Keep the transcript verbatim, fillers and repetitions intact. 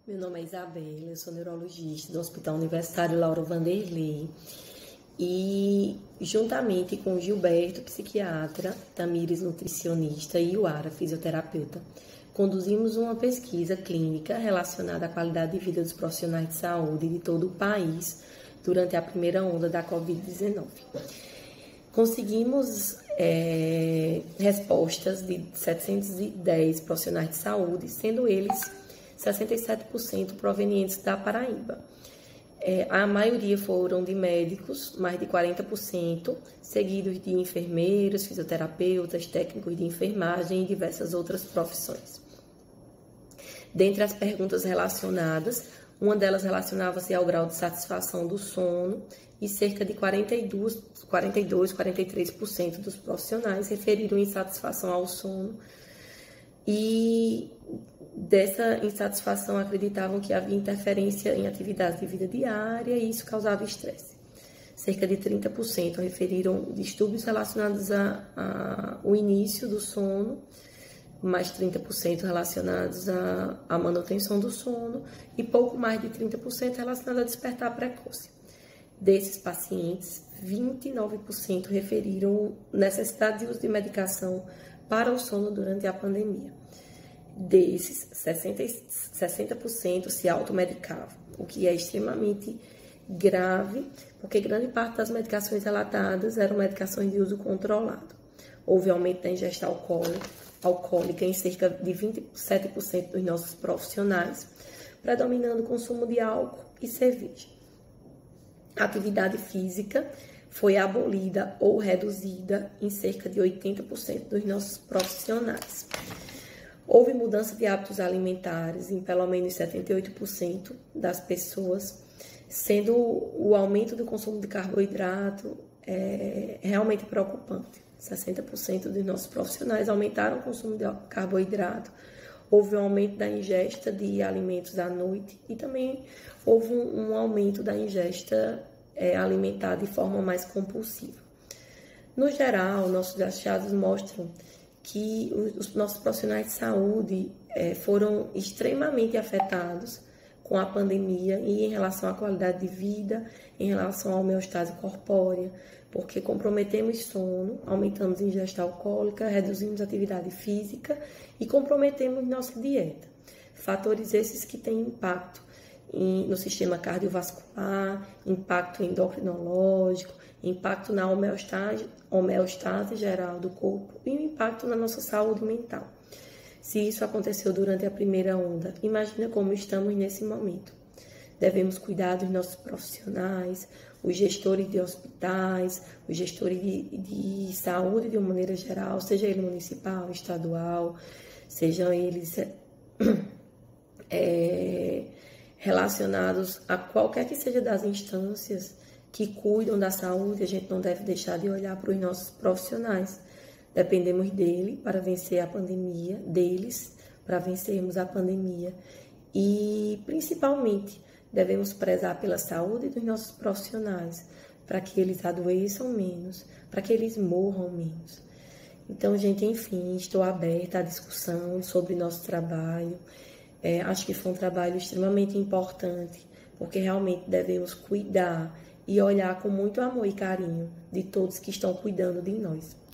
Meu nome é Isabela, eu sou neurologista do Hospital Universitário Lauro Vanderlei e, juntamente com Gilberto, psiquiatra, Tamires, nutricionista e Iuara, fisioterapeuta, conduzimos uma pesquisa clínica relacionada à qualidade de vida dos profissionais de saúde de todo o país durante a primeira onda da covid dezenove. Conseguimos é, respostas de setecentos e dez profissionais de saúde, sendo eles sessenta e sete por cento provenientes da Paraíba. É, a maioria foram de médicos, mais de quarenta por cento, seguidos de enfermeiros, fisioterapeutas, técnicos de enfermagem e diversas outras profissões. Dentre as perguntas relacionadas, uma delas relacionava-se ao grau de satisfação do sono e cerca de quarenta e dois, quarenta e dois, quarenta e três por cento dos profissionais referiram insatisfação ao sono e dessa insatisfação acreditavam que havia interferência em atividades de vida diária e isso causava estresse. Cerca de trinta por cento referiram distúrbios relacionados ao início do sono, mais trinta por cento relacionados à manutenção do sono e pouco mais de trinta por cento relacionados a despertar precoce. Desses pacientes, vinte e nove por cento referiram necessidade de uso de medicação para o sono durante a pandemia. Desses, sessenta por cento se automedicavam, o que é extremamente grave, porque grande parte das medicações relatadas eram medicações de uso controlado. Houve aumento da ingestão alcoólica, alcoólica em cerca de vinte e sete por cento dos nossos profissionais, predominando o consumo de álcool e cerveja. A atividade física foi abolida ou reduzida em cerca de oitenta por cento dos nossos profissionais. Houve mudança de hábitos alimentares em pelo menos setenta e oito por cento das pessoas, sendo o aumento do consumo de carboidrato é, realmente preocupante. sessenta por cento dos nossos profissionais aumentaram o consumo de carboidrato. Houve um aumento da ingesta de alimentos à noite e também houve um, um aumento da ingesta é, alimentar de forma mais compulsiva. No geral, nossos achados mostram que os nossos profissionais de saúde é, foram extremamente afetados com a pandemia e em relação à qualidade de vida, em relação à homeostase corpórea, porque comprometemos sono, aumentamos a ingesta alcoólica, reduzimos a atividade física e comprometemos nossa dieta. Fatores esses que têm impacto em, no sistema cardiovascular, impacto endocrinológico, impacto na homeostase, homeostase geral do corpo e o impacto na nossa saúde mental. Se isso aconteceu durante a primeira onda, imagina como estamos nesse momento. Devemos cuidar dos nossos profissionais, os gestores de hospitais, os gestores de, de saúde de uma maneira geral, seja ele municipal, estadual, sejam eles é, relacionados a qualquer que seja das instâncias que cuidam da saúde. A gente não deve deixar de olhar para os nossos profissionais. Dependemos dele para vencer a pandemia, deles para vencermos a pandemia e, principalmente, devemos prezar pela saúde dos nossos profissionais, para que eles adoeçam menos, para que eles morram menos. Então, gente, enfim, estou aberta à discussão sobre nosso trabalho. É, acho que foi um trabalho extremamente importante, porque realmente devemos cuidar e olhar com muito amor e carinho de todos que estão cuidando de nós.